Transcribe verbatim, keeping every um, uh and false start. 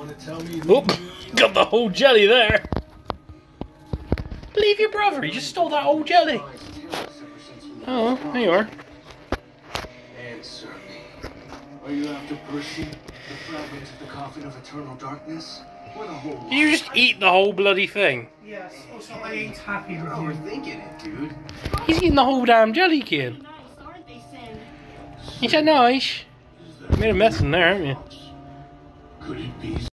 Oop, got the whole jelly there. Leave your brother, he just stole that whole jelly. Oh, there you are. Answer me. Are you after Percy, the fragment of the coffin of eternal darkness? Or the whole Did you just eat the whole bloody thing? Yes, also I ain't happy with Oh, you. we're thinking it, dude. He's eating the whole damn jelly, kid. Ain't that nice? You made a mess in there, haven't you? Could it be?